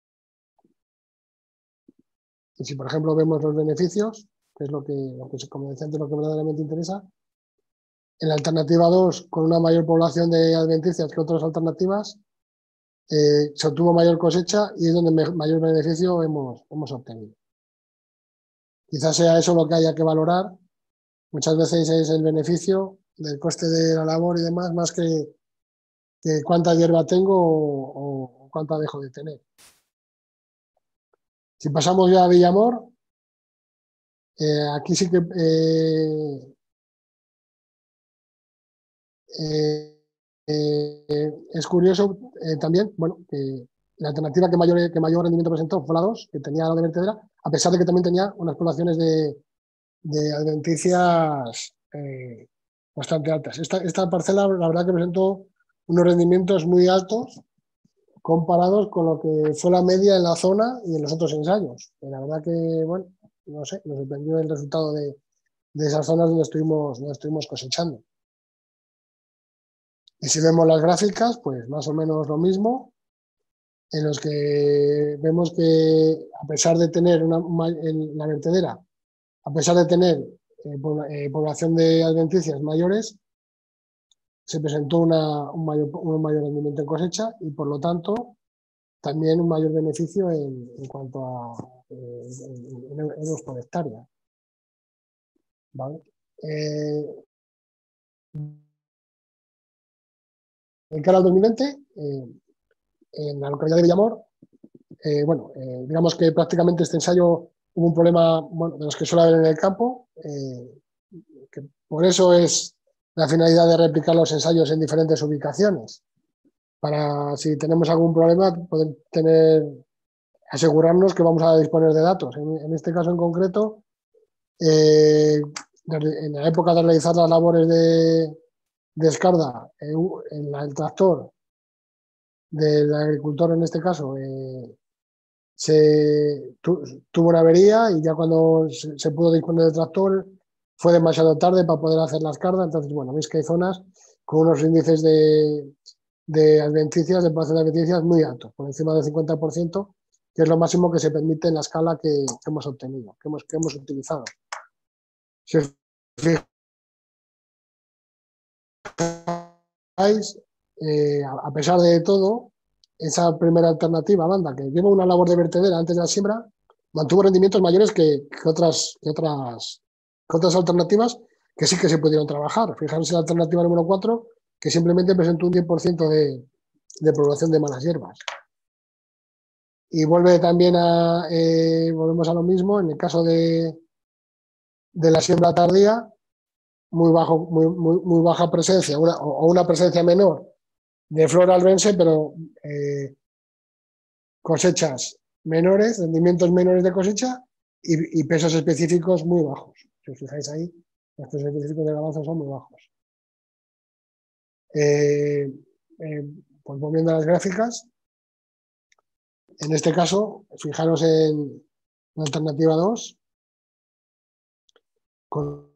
Y si, por ejemplo, vemos los beneficios, que es lo que, lo que como decía antes, lo que verdaderamente interesa, en la alternativa dos, con una mayor población de adventicias que otras alternativas, eh, se obtuvo mayor cosecha y es donde me, mayor beneficio hemos, hemos obtenido. Quizás sea eso lo que haya que valorar. Muchas veces es el beneficio del coste de la labor y demás, más que, que cuánta hierba tengo o, o cuánta dejo de tener. Si pasamos ya a Villamor, eh, aquí sí que eh, eh, eh, es curioso eh, también, bueno, que la alternativa que mayor, que mayor rendimiento presentó fue la dos, que tenía la de vertedera, a pesar de que también tenía unas poblaciones de, de adventicias eh, bastante altas. Esta, esta parcela, la verdad que presentó unos rendimientos muy altos comparados con lo que fue la media en la zona y en los otros ensayos. Y la verdad que, bueno, no sé, nos sorprendió el resultado de, de esas zonas donde estuvimos, donde estuvimos cosechando. Y si vemos las gráficas, pues más o menos lo mismo, en los que vemos que a pesar de tener una, una, en la vertedera, a pesar de tener eh, población de adventicias mayores, se presentó una, un, mayor, un mayor rendimiento en cosecha y, por lo tanto, también un mayor beneficio en, en cuanto a eh, en, en euros por hectárea. ¿Vale? Eh, en cara al dos mil veinte, eh, en la localidad de Villamor, eh, bueno, eh, digamos que prácticamente este ensayo hubo un problema, bueno, de los que suele haber en el campo, eh, que por eso es la finalidad de replicar los ensayos en diferentes ubicaciones, para si tenemos algún problema poder tener, asegurarnos que vamos a disponer de datos. En, en este caso en concreto, eh, en la época de realizar las labores de, de escarda, eh, en la, el tractor del agricultor en este caso, eh, se tu, tuvo una avería y ya cuando se, se pudo disponer del tractor fue demasiado tarde para poder hacer la escarda. Entonces, bueno, veis que hay zonas con unos índices de, de adventicias, de población de adventicias muy altos, por encima del cincuenta por ciento, que es lo máximo que se permite en la escala que, que hemos obtenido, que hemos, que hemos utilizado. Si os fijáis, eh, a pesar de todo, esa primera alternativa, banda, que lleva una labor de vertedera antes de la siembra, mantuvo rendimientos mayores que, que, otras, que, otras, que otras alternativas que sí que se pudieron trabajar. Fijaros en la alternativa número cuatro, que simplemente presentó un diez por ciento de, de población de malas hierbas. Y vuelve también a, eh, volvemos a lo mismo, en el caso de, de la siembra tardía, muy, bajo, muy, muy, muy baja presencia, una, o una presencia menor de flora albense, pero eh, cosechas menores, rendimientos menores de cosecha y, y pesos específicos muy bajos. Si os fijáis ahí, los pesos específicos de garbanzo son muy bajos. Eh, eh, pues volviendo a las gráficas, en este caso, fijaros en la alternativa dos, con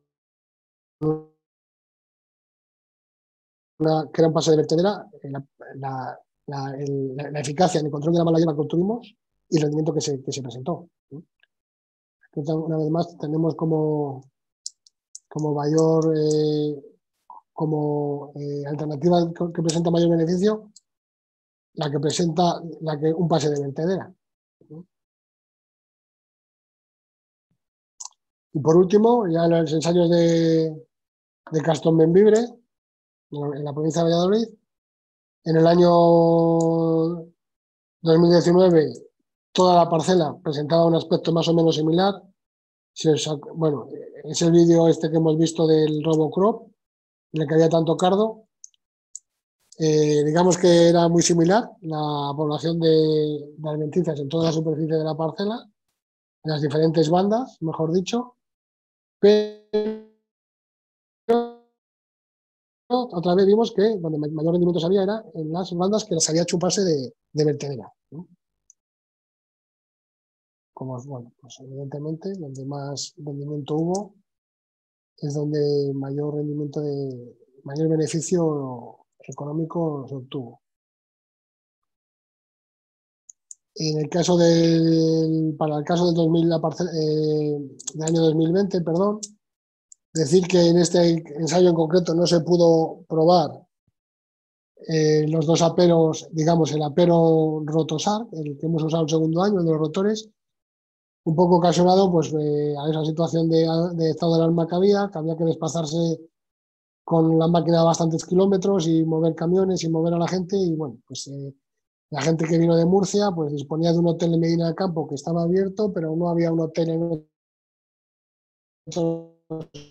una, que era un paso de vertedera, la, la, la, el, la, eficacia en el control de la mala hierba que obtuvimos y el rendimiento que se, que se presentó. Una vez más tenemos como, como mayor, eh, como eh, alternativa que presenta mayor beneficio la que presenta la que, un pase de vertedera. Y por último, ya en los ensayos de, de Castón Benvibre, en la provincia de Valladolid, en el año dos mil diecinueve toda la parcela presentaba un aspecto más o menos similar. Si os, bueno, es el vídeo este que hemos visto del RoboCrop, en el que había tanto cardo. Eh, digamos que era muy similar la población de, de adventicias en toda la superficie de la parcela, en las diferentes bandas, mejor dicho, pero otra vez vimos que donde mayor rendimiento había era en las bandas que las había hecho un pase de, de vertedera, ¿no? Como, bueno, pues evidentemente donde más rendimiento hubo es donde mayor rendimiento de mayor beneficio económico se obtuvo. En el caso del, para el caso del, dos mil, la parcela, eh, del año dos mil veinte, perdón, decir que en este ensayo en concreto no se pudo probar eh, los dos aperos, digamos, el apero rotosar, el que hemos usado el segundo año, el de los rotores, un poco ocasionado pues, eh, a esa situación de, de estado del alma que había, que había que desplazarse con la máquina a bastantes kilómetros y mover camiones y mover a la gente y bueno, pues eh, la gente que vino de Murcia pues disponía de un hotel en Medina del Campo que estaba abierto, pero no había un hotel en otro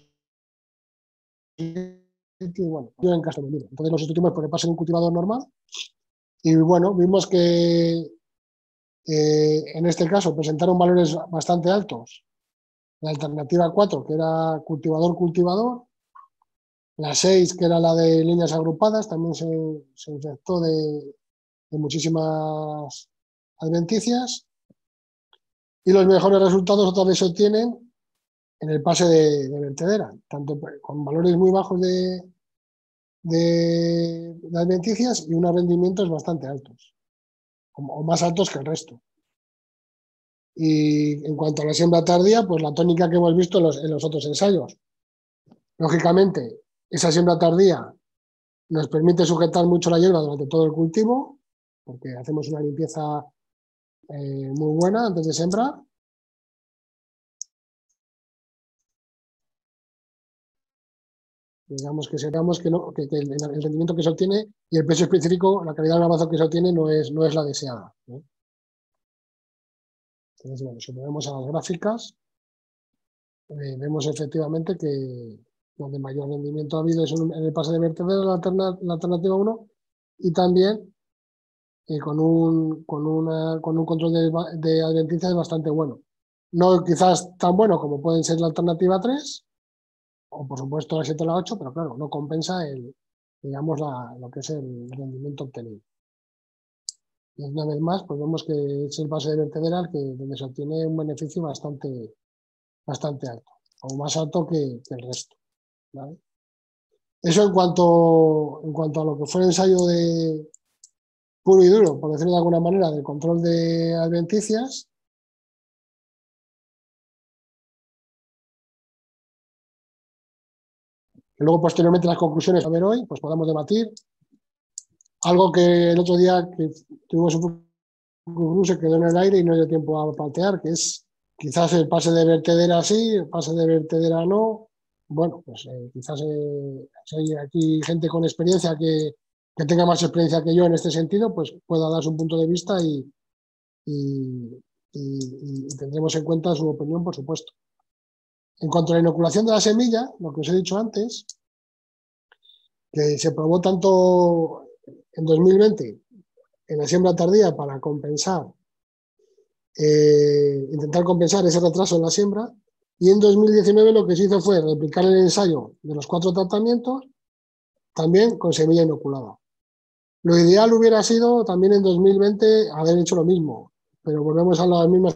sitio, bueno, yo en Castro Benvibre. Entonces lo sustituimos por el pase de un cultivador normal y bueno, vimos que eh, en este caso presentaron valores bastante altos. La alternativa cuatro, que era cultivador-cultivador, la seis, que era la de líneas agrupadas, también se, se infectó de, de muchísimas adventicias. Y los mejores resultados otra vez se obtienen en el pase de, de vertedera, tanto con valores muy bajos de, de, de adventicias y unos rendimientos bastante altos, o más altos que el resto. Y en cuanto a la siembra tardía, pues la tónica que hemos visto en los, en los otros ensayos. Lógicamente, esa siembra tardía nos permite sujetar mucho la hierba durante todo el cultivo, porque hacemos una limpieza eh, muy buena antes de sembrar. Digamos que sepamos que, no, que, que el, el rendimiento que se obtiene y el peso específico, la calidad del garbanzo que se obtiene no es, no es la deseada, ¿no? Entonces, bueno, si volvemos a las gráficas, eh, vemos efectivamente que donde mayor rendimiento ha habido es en el pase de vertedera, la, alterna, la alternativa uno, y también eh, con, un, con, una, con un control de, de adventicias bastante bueno. No quizás tan bueno como pueden ser la alternativa tres, o por supuesto la siete o la ocho, pero claro, no compensa el, digamos, la, lo que es el rendimiento obtenido. Y una vez más, pues vemos que es el pase de vertedera el que, donde se obtiene un beneficio bastante, bastante alto, o más alto que, que el resto, ¿vale? Eso en cuanto, en cuanto a lo que fue el ensayo de puro y duro, por decirlo de alguna manera, del control de adventicias. Que luego, posteriormente, las conclusiones a ver hoy, pues podamos debatir. Algo que el otro día que tuvimos un poco se quedó en el aire y no dio tiempo a plantear, que es quizás el pase de vertedera sí, el pase de vertedera no. Bueno, pues eh, quizás eh, si hay aquí gente con experiencia que, que tenga más experiencia que yo en este sentido, pues pueda dar su punto de vista y, y, y, y tendremos en cuenta su opinión, por supuesto. En cuanto a la inoculación de la semilla, lo que os he dicho antes, que se probó tanto en dos mil veinte en la siembra tardía para compensar eh, intentar compensar ese retraso en la siembra. Y en dos mil diecinueve lo que se hizo fue replicar el ensayo de los cuatro tratamientos, también con semilla inoculada. Lo ideal hubiera sido también en dos mil veinte haber hecho lo mismo, pero volvemos a las mismas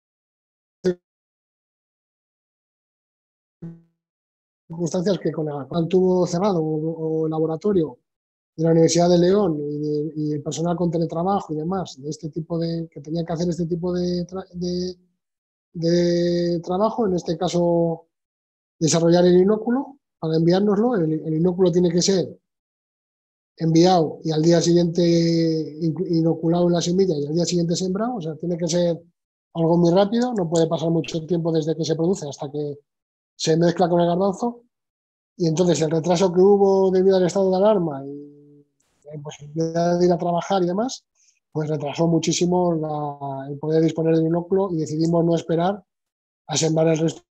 circunstancias que con el tubo cerrado o, o laboratorio de la Universidad de León y, de, y el personal con teletrabajo y demás, de este tipo de, que tenía que hacer este tipo de, de, de trabajo, en este caso desarrollar el inóculo para enviárnoslo. El, el inóculo tiene que ser enviado y al día siguiente inoculado en la semilla y al día siguiente sembrado, o sea, tiene que ser algo muy rápido, no puede pasar mucho tiempo desde que se produce hasta que se mezcla con el garbanzo. Y entonces el retraso que hubo debido al estado de alarma y la imposibilidad de ir a trabajar y demás, pues retrasó muchísimo la, el poder disponer del inóculo y decidimos no esperar a sembrar el resto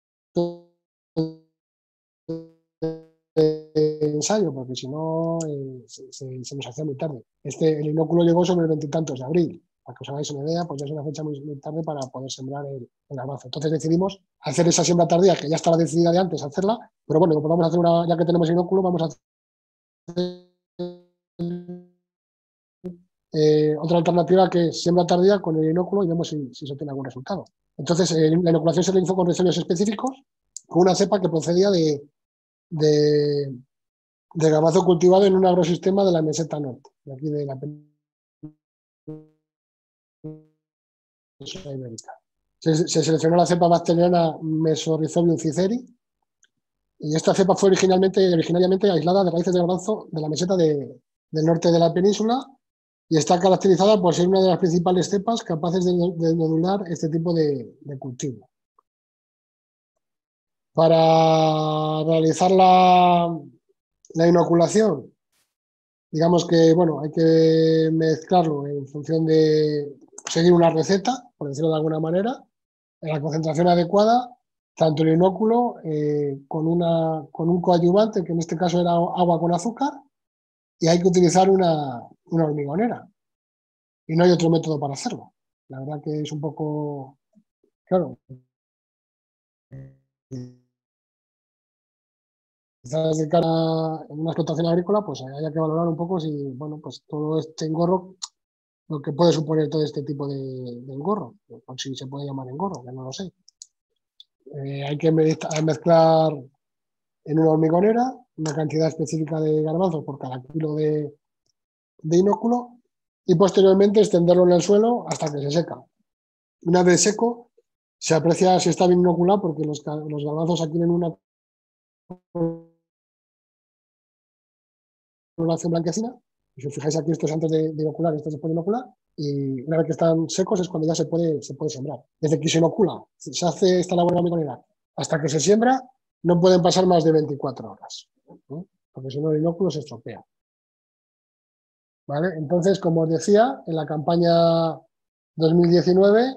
de ensayo, porque si no eh, se, se, se nos hacía muy tarde. Este, el inóculo llegó sobre el veintitantos de abril. Para que os hagáis una idea, pues ya es una fecha muy, muy tarde para poder sembrar el, el garbanzo. Entonces decidimos hacer esa siembra tardía, que ya estaba decidida de antes hacerla, pero bueno, pues vamos a hacer una, ya que tenemos el inóculo, vamos a hacer eh, otra alternativa que es siembra tardía con el inóculo y vemos si, si se obtiene algún resultado. Entonces eh, la inoculación se realizó con recelos específicos, con una cepa que procedía de, de, de garbanzo cultivado en un agrosistema de la meseta norte, de aquí de la península ibérica. Se, se seleccionó la cepa bacteriana Mesorhizobium ciceri y esta cepa fue originalmente, originariamente aislada de raíces de garbanzo de la meseta de, del norte de la península y está caracterizada por ser una de las principales cepas capaces de, de nodular este tipo de, de cultivo. Para realizar la, la inoculación, digamos que bueno, hay que mezclarlo en función de seguir una receta, por decirlo de alguna manera, en la concentración adecuada, tanto el inóculo eh, con, una, con un coadyuvante, que en este caso era agua con azúcar, y hay que utilizar una, una hormigonera. Y no hay otro método para hacerlo. La verdad que es un poco, claro, quizás de cara en una explotación agrícola, pues haya que valorar un poco si, bueno, pues todo este engorro, lo que puede suponer todo este tipo de, de engorro, o si se puede llamar engorro, que no lo sé. Eh, hay que mezclar en una hormigonera una cantidad específica de garbanzos por cada kilo de, de inóculo y posteriormente extenderlo en el suelo hasta que se seca. Una vez seco, se aprecia si está bien inoculado porque los, los garbanzos adquieren una coloración blanquecina. Si os fijáis aquí, esto es antes de, de inocular, esto se puede inocular, y una vez que están secos es cuando ya se puede, se puede sembrar. Desde que se inocula, se hace esta labor hormigonera, hasta que se siembra, no pueden pasar más de veinticuatro horas, ¿no? Porque si no el inóculo se estropea. ¿Vale? Entonces, como os decía, en la campaña dos mil diecinueve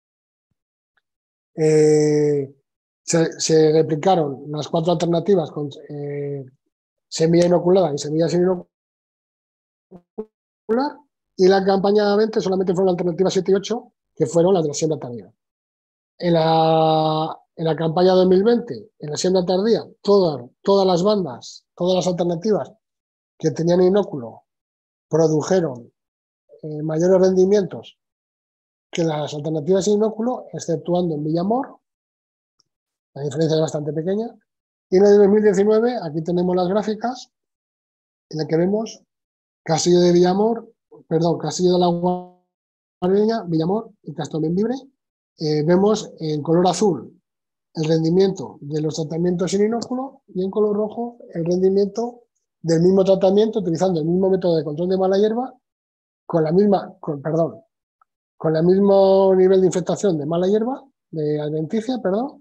eh, se, se replicaron las cuatro alternativas con eh, semilla inoculada y semilla sin inocular, y la campaña veinte solamente fueron las alternativas siete y ocho, que fueron las de la siembra tardía. En la, en la campaña dos mil veinte, en la siembra tardía, todas, todas las bandas, todas las alternativas que tenían inóculo produjeron eh, mayores rendimientos que las alternativas sin inóculo, exceptuando en Villamor. La diferencia es bastante pequeña. Y en el dos mil diecinueve, aquí tenemos las gráficas, en las que vemos Castillo de Villamor, perdón, Castillo de la Guareña, Villamor y Castomembibre. Eh, vemos en color azul el rendimiento de los tratamientos sin inóculo y en color rojo el rendimiento del mismo tratamiento utilizando el mismo método de control de mala hierba con la misma, con, perdón, con el mismo nivel de infectación de mala hierba, de adventicia, perdón,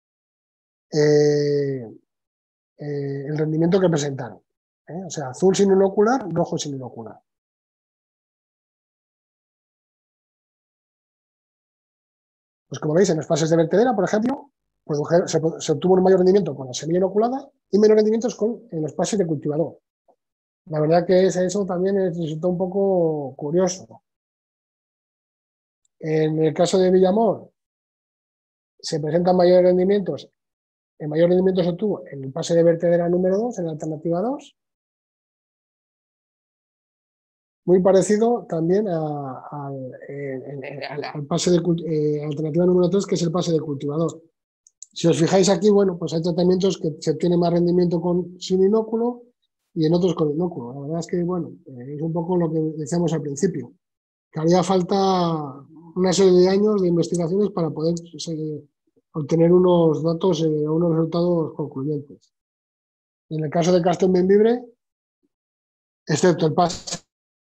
eh, eh, el rendimiento que presentaron. ¿eh? O sea, azul sin inocular, rojo sin inocular. Pues como veis, en los fases de vertedera, por ejemplo, produjer, se, se obtuvo un mayor rendimiento con la semilla inoculada y menor rendimientos con en los pases de cultivador. La verdad que eso también resultó un poco curioso. En el caso de Villamor, se presentan mayores rendimientos. El mayor rendimiento se obtuvo en el pase de vertedera número dos, en la alternativa dos. Muy parecido también a, a, a, al pase de eh, alternativa número tres, que es el pase de cultivador. Si os fijáis aquí, bueno, pues hay tratamientos que se obtiene más rendimiento con, sin inóculo y en otros con inóculo. La verdad es que, bueno, eh, es un poco lo que decíamos al principio, que haría falta una serie de años de investigaciones para poder eh, obtener unos datos, eh, unos resultados concluyentes. En el caso de Castell Bembibre, excepto el pase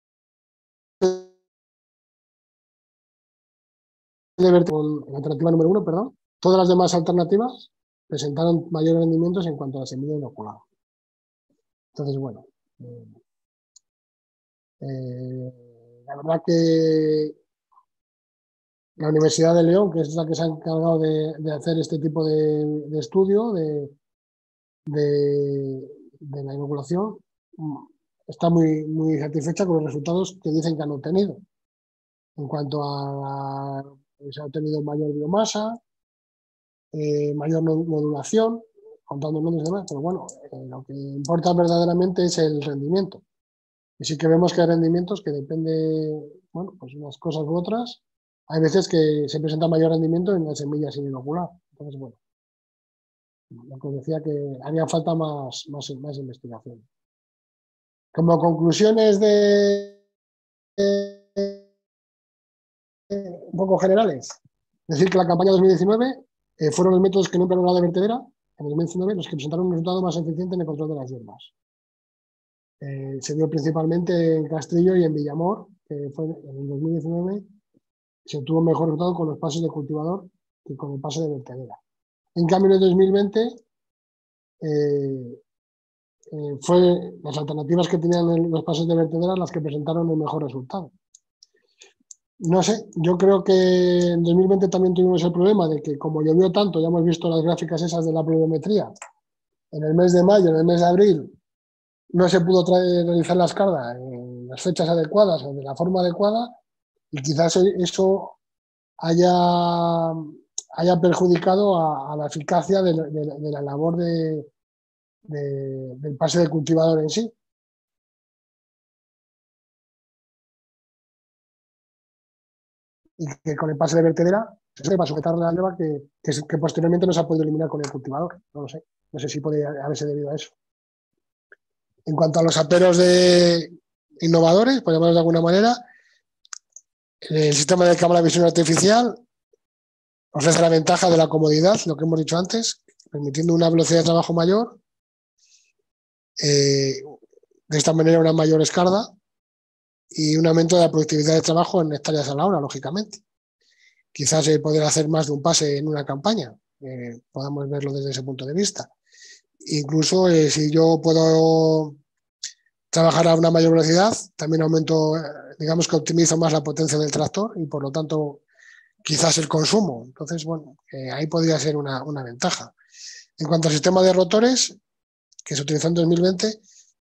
de vertedera con la alternativa número uno, perdón, todas las demás alternativas presentaron mayores rendimientos en cuanto a la semilla inoculada. Entonces, bueno, eh, eh, la verdad que la Universidad de León, que es la que se ha encargado de, de hacer este tipo de, de estudio de, de, de la inoculación, está muy, muy satisfecha con los resultados que dicen que han obtenido. En cuanto a la, se ha obtenido mayor biomasa, eh, mayor modulación, contando nodos y demás, pero bueno, eh, lo que importa verdaderamente es el rendimiento. Y sí que vemos que hay rendimientos que depende, bueno, pues unas cosas u otras. Hay veces que se presenta mayor rendimiento en las semillas sin inocular. Entonces, bueno, lo que os decía que haría falta más, más, más investigación. Como conclusiones de, de, de un poco generales, decir que la campaña dos mil diecinueve eh, fueron los métodos que no emplearon la vertedera en el dos mil diecinueve los que presentaron un resultado más eficiente en el control de las hierbas. Eh, se dio principalmente en Castrillo y en Villamor, que fue en el dos mil diecinueve se obtuvo mejor resultado con los pases de cultivador que con el pase de vertedera. En cambio, en el dos mil veinte eh, eh, fue las alternativas que tenían los pases de vertedera las que presentaron el mejor resultado. No sé, yo creo que en dos mil veinte también tuvimos el problema de que como llovió tanto, ya hemos visto las gráficas esas de la pluviometría, en el mes de mayo, en el mes de abril, no se pudo traer, realizar la escarda en las fechas adecuadas o de la forma adecuada y quizás eso haya, haya perjudicado a, a la eficacia de, de, de la labor de, de, del pase de cultivador en sí. Y que con el pase de vertedera se va a sujetar la leva que, que, que posteriormente no se ha podido eliminar con el cultivador. No lo sé. No sé si puede haberse debido a eso. En cuanto a los aperos de innovadores, por llamarlos de alguna manera, el sistema de cámara de visión artificial ofrece la ventaja de la comodidad, lo que hemos dicho antes, permitiendo una velocidad de trabajo mayor, eh, de esta manera una mayor escarda y un aumento de la productividad de trabajo en hectáreas a la hora, lógicamente. Quizás eh, poder hacer más de un pase en una campaña, eh, podamos verlo desde ese punto de vista. Incluso eh, si yo puedo trabajar a una mayor velocidad, también aumento, eh, digamos que optimizo más la potencia del tractor y por lo tanto quizás el consumo. Entonces, bueno, eh, ahí podría ser una, una ventaja. En cuanto al sistema de rotores, que se utilizó en dos mil veinte,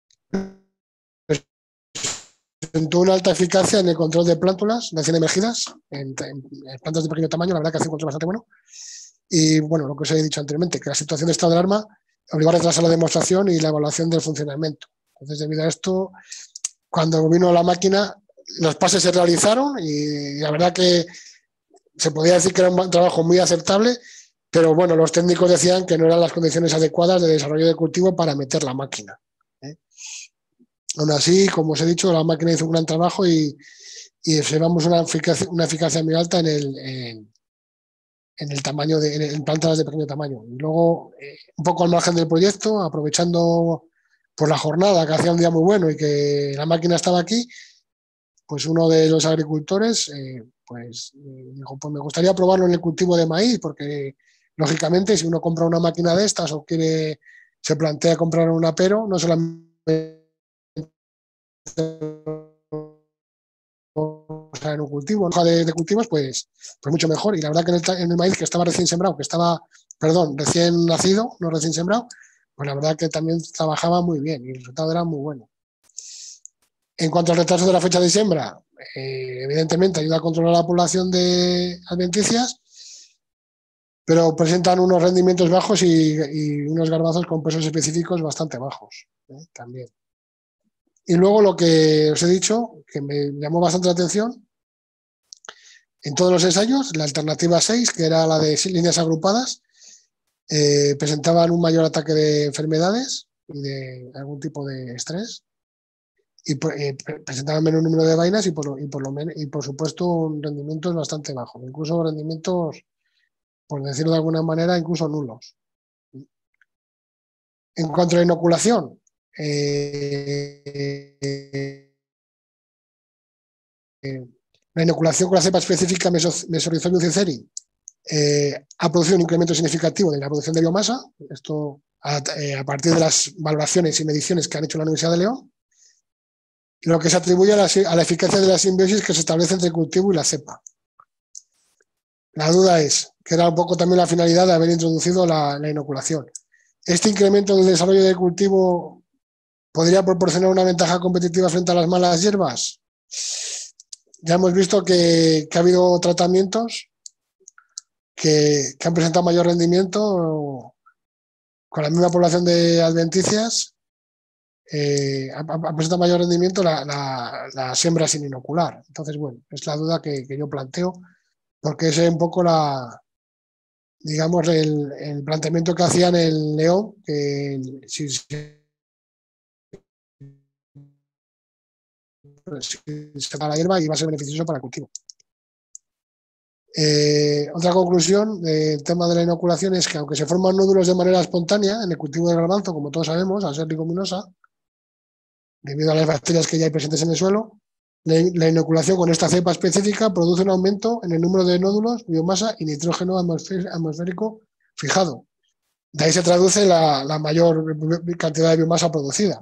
presentó una alta eficacia en el control de plántulas recién emergidas, en, en, en plantas de pequeño tamaño, la verdad que hace un control bastante bueno. Y bueno, lo que os he dicho anteriormente, que la situación de estado de alarma obligó a retrasar la demostración y la evaluación del funcionamiento. Entonces, debido a esto, cuando vino la máquina, los pases se realizaron y la verdad que se podía decir que era un trabajo muy aceptable, pero bueno, los técnicos decían que no eran las condiciones adecuadas de desarrollo de cultivo para meter la máquina. ¿eh? Aún así, como os he dicho, la máquina hizo un gran trabajo y, y observamos una eficacia, una eficacia muy alta en el, en, en el tamaño de, en plantas de pequeño tamaño. Y luego, eh, un poco al margen del proyecto, aprovechando por la jornada, que hacía un día muy bueno y que la máquina estaba aquí, pues uno de los agricultores eh, pues eh, dijo, pues me gustaría probarlo en el cultivo de maíz, porque lógicamente si uno compra una máquina de estas o quiere, se plantea comprar un apero, no solamente en un cultivo, hoja de, de cultivos, pues, pues mucho mejor. Y la verdad que en el, en el maíz que estaba recién sembrado, que estaba, perdón, recién nacido, no recién sembrado, pues la verdad que también trabajaba muy bien y el resultado era muy bueno. En cuanto al retraso de la fecha de siembra, eh, evidentemente ayuda a controlar la población de adventicias, pero presentan unos rendimientos bajos y, y unos garbanzos con pesos específicos bastante bajos, ¿eh? También. Y luego lo que os he dicho, que me llamó bastante la atención, en todos los ensayos, la alternativa seis, que era la de líneas agrupadas, eh, presentaban un mayor ataque de enfermedades y de algún tipo de estrés, y eh, presentaban menos número de vainas y por, y, por lo men y por supuesto rendimientos bastante bajos, incluso rendimientos, por decirlo de alguna manera, incluso nulos. En cuanto a la inoculación, eh, eh, la inoculación con la cepa específica Mesorhizonium cinceri eh, ha producido un incremento significativo de la producción de biomasa, esto a, eh, a partir de las valoraciones y mediciones que han hecho la Universidad de León, lo que se atribuye a la, a la eficacia de la simbiosis que se establece entre el cultivo y la cepa. La duda es, que era un poco también la finalidad de haber introducido la, la inoculación. ¿Este incremento del desarrollo del cultivo podría proporcionar una ventaja competitiva frente a las malas hierbas? Ya hemos visto que, que ha habido tratamientos que, que han presentado mayor rendimiento con la misma población de adventicias. Eh, ha, ha presentado mayor rendimiento la, la, la siembra sin inocular. Entonces, bueno, es la duda que, que yo planteo, porque es un poco la, digamos, el, el planteamiento que hacían el León, que si, si, si se da la hierba iba a ser beneficioso para el cultivo. Eh, otra conclusión del tema de la inoculación es que aunque se forman nódulos de manera espontánea en el cultivo del garbanzo, como todos sabemos, al ser leguminosa, debido a las bacterias que ya hay presentes en el suelo, la inoculación con esta cepa específica produce un aumento en el número de nódulos, biomasa y nitrógeno atmosférico fijado. De ahí se traduce la, la mayor cantidad de biomasa producida.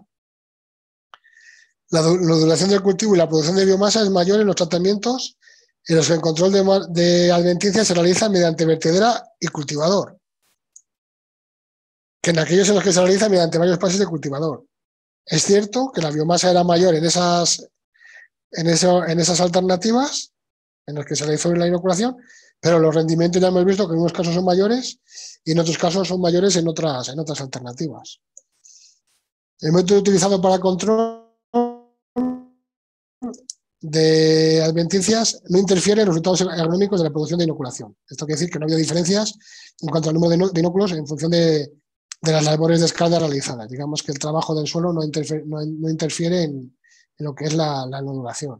La nodulación del cultivo y la producción de biomasa es mayor en los tratamientos en los que el control de, de adventicias se realiza mediante vertedera y cultivador, que en aquellos en los que se realiza mediante varios pasos de cultivador. Es cierto que la biomasa era mayor en esas, en, eso, en esas alternativas en las que se realizó la inoculación, pero los rendimientos ya hemos visto que en unos casos son mayores y en otros casos son mayores en otras, en otras alternativas. El método utilizado para control de adventicias no interfiere en los resultados agronómicos de la producción de inoculación. Esto quiere decir que no había diferencias en cuanto al número de inóculos en función de de las labores de escala realizadas. Digamos que el trabajo del suelo no interfiere, no, no interfiere en, en lo que es la, la nodulación.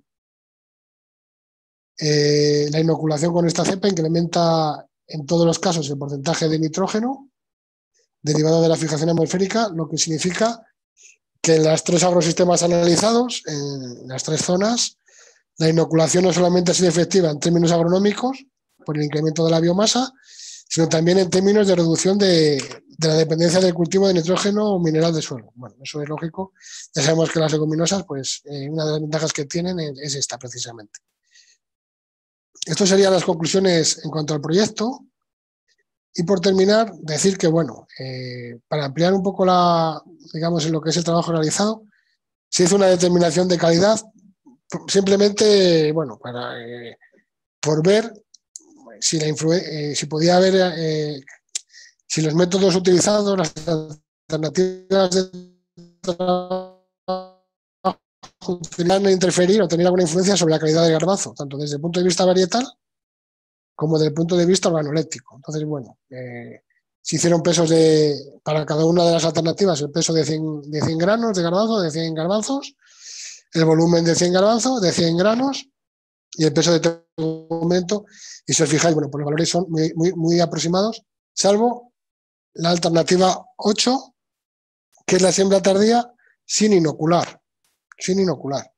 Eh, la inoculación con esta cepa incrementa en todos los casos el porcentaje de nitrógeno derivado de la fijación atmosférica, lo que significa que en los tres agrosistemas analizados, en las tres zonas, la inoculación no solamente ha sido efectiva en términos agronómicos, por el incremento de la biomasa, sino también en términos de reducción de, de la dependencia del cultivo de nitrógeno o mineral del suelo. Bueno, eso es lógico. Ya sabemos que las leguminosas, pues eh, una de las ventajas que tienen es, es esta precisamente. Estas serían las conclusiones en cuanto al proyecto. Y por terminar, decir que, bueno, eh, para ampliar un poco la, digamos, en lo que es el trabajo realizado, se hizo una determinación de calidad, simplemente, bueno, para, eh, por ver si, la eh, si podía haber, eh, si los métodos utilizados, las alternativas de trabajo podrían interferir o tener alguna influencia sobre la calidad del garbanzo, tanto desde el punto de vista varietal como desde el punto de vista organoléptico. Entonces, bueno, eh, se hicieron pesos de, para cada una de las alternativas, el peso de cien, de cien granos de garbanzo, de cien garbanzos, el volumen de cien garbanzos, de cien granos, y el peso de todo momento, y si os fijáis, bueno, pues los valores son muy, muy, muy aproximados, salvo la alternativa ocho, que es la siembra tardía sin inocular, sin inocular.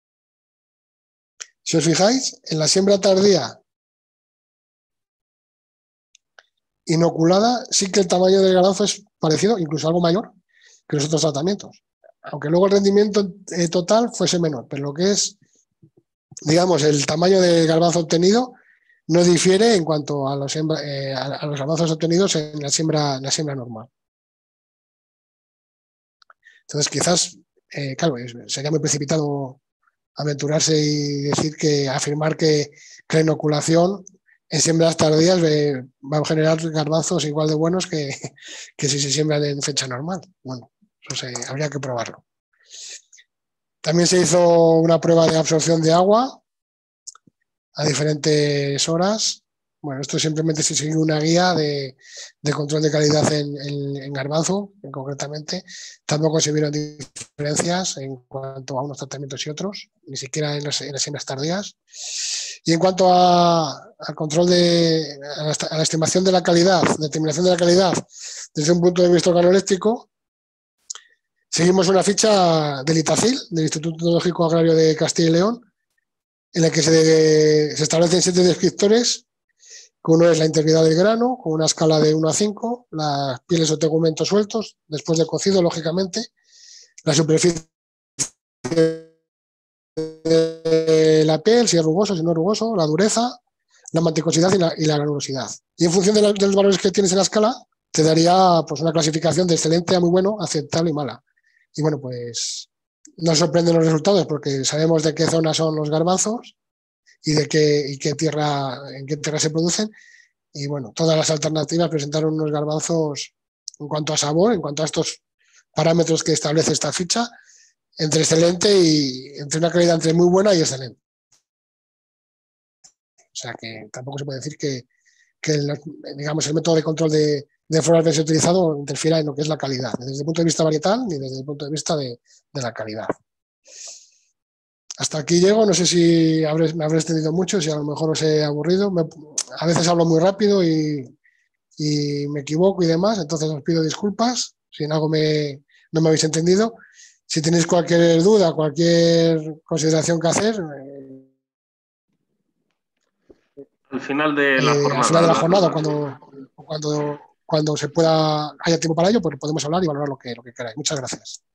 Si os fijáis, en la siembra tardía inoculada, sí que el tamaño del garbanzo es parecido, incluso algo mayor que los otros tratamientos. Aunque luego el rendimiento eh, total fuese menor, pero lo que es, digamos, el tamaño del garbanzo obtenido no difiere en cuanto a los, eh, a los garbanzos obtenidos en la siembra, en la siembra normal. Entonces, quizás, eh, claro, sería muy precipitado aventurarse y decir que, afirmar que, que la inoculación en siembras tardías eh, va a generar garbanzos igual de buenos que, que si se siembran en fecha normal. Bueno, eso se, habría que probarlo. También se hizo una prueba de absorción de agua a diferentes horas. Bueno, esto simplemente se sigue una guía de, de control de calidad en, en, en garbanzo, en concretamente. Tampoco se vieron diferencias en cuanto a unos tratamientos y otros, ni siquiera en las, en las siembras tardías. Y en cuanto a, al control de, a la, a la estimación de la calidad, determinación de la calidad, desde un punto de vista organoléptico, seguimos una ficha del ITACIL, del Instituto Tecnológico Agrario de Castilla y León, en la que se, se establecen siete descriptores, que uno es la integridad del grano, con una escala de uno a cinco, las pieles o tegumentos sueltos, después de cocido, lógicamente, la superficie de la piel, si es rugoso, si no es rugoso, la dureza, la mantecosidad y la, y la granulosidad. Y en función de, la, de los valores que tienes en la escala, te daría pues, una clasificación de excelente a muy bueno, aceptable y mala. Y bueno, pues nos sorprenden los resultados porque sabemos de qué zona son los garbanzos y de qué, y qué tierra, en qué tierra se producen. Y bueno, todas las alternativas presentaron unos garbanzos en cuanto a sabor, en cuanto a estos parámetros que establece esta ficha, entre excelente y entre una calidad entre muy buena y excelente. O sea que tampoco se puede decir que, que el, digamos, el método de control de, de floras que se ha utilizado interfiera en lo que es la calidad, ni desde el punto de vista varietal ni desde el punto de vista de, de la calidad. Hasta aquí llego, no sé si habré, me habré extendido mucho, si a lo mejor os he aburrido. Me, a veces hablo muy rápido y, y me equivoco y demás, entonces os pido disculpas si en algo me, no me habéis entendido. Si tenéis cualquier duda, cualquier consideración que hacer, eh, al final de la eh, jornada, al final de la jornada, cuando, cuando, cuando se pueda, haya tiempo para ello, pues podemos hablar y valorar lo que, lo que queráis. Muchas gracias.